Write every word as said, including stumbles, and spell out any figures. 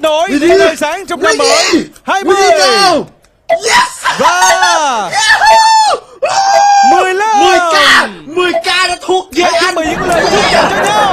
nổi đi, để đi. lời sáng trong năm Đi mới đi. hai Đi mươi nào. Yes. và mười lăm. mười k mười k đã thuộc về hãy chuẩn anh. bị những lời chúc dành cho nhau.